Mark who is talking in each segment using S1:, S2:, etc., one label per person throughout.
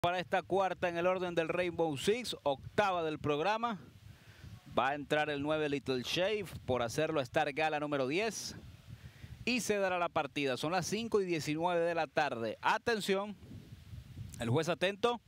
S1: Para esta cuarta en el orden del Rainbow Six, octava del programa. Va a entrar el 9 Little Shave, por hacerlo Star Gala número 10. Y se dará la partida. Son las 5:19 de la tarde. Atención, el juez atento.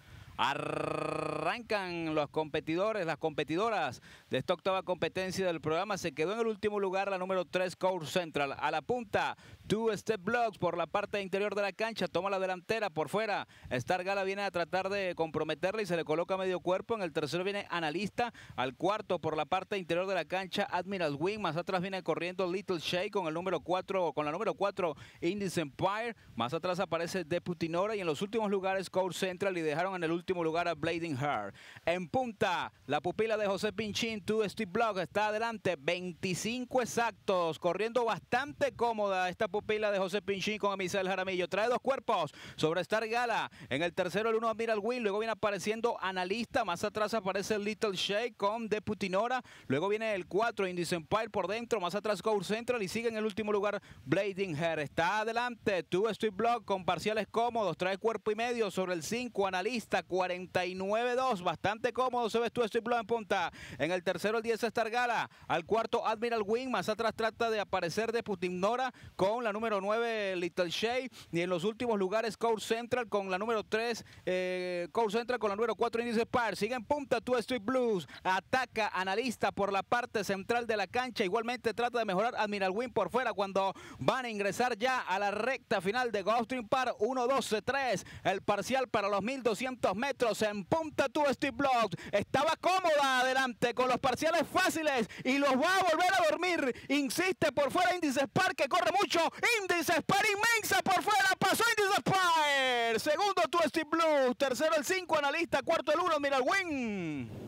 S1: Arrancan los competidores, las competidoras de esta octava competencia del programa. Se quedó en el último lugar la número 3, Court Central. A la punta, Two Step Blocks por la parte interior de la cancha. Toma la delantera por fuera. Star Gala viene a tratar de comprometerla y se le coloca medio cuerpo. En el tercero viene Analista. Al cuarto por la parte interior de la cancha, Admiral Wing. Más atrás viene corriendo Little Shake con el número 4, con la número 4, Indies Empire. Más atrás aparece Deputy Nora y en los últimos lugares Court Central, y dejaron en el último lugar a Blading Heart. En punta, la pupila de José Pinchín, Two Step Blocks, está adelante, 25 exactos, corriendo bastante cómoda esta pupila de José Pinchín con Amisel Jaramillo. Trae dos cuerpos sobre Star Gala. En el tercero el 1 Admiral Wing, luego viene apareciendo Analista, más atrás aparece Little Shake con Deputy Nora, luego viene el 4 Indies Empire por dentro, más atrás Court Central y sigue en el último lugar Blading Heart. Está adelante Two Step Blocks con parciales cómodos, trae cuerpo y medio sobre el 5 Analista, 49-2, bastante cómodo se ve Two Step Blocks en punta. En el tercero el 10 Star Gala, al cuarto Admiral Wing, más atrás trata de aparecer Deputy Nora con la número 9 Little Shade, y en los últimos lugares Court Central con la número 3, Court Central con la número 4 Indies Empire. Sigue en punta Two Step Blues, ataca Analista por la parte central de la cancha, igualmente trata de mejorar Admiral Wing por fuera cuando van a ingresar ya a la recta final de Gulfstream Park. 1-12-3 el parcial para los 1200 metros. En punta Two Step Blocks, estaba cómoda adelante con los parciales fáciles y los va a volver a dormir. Insiste por fuera Indies Empire, que corre mucho. Indies Empire inmensa por fuera, pasó Indies Empire. Segundo Two Step Blocks, tercero el 5 Analista, cuarto el 1 Admiral Wing.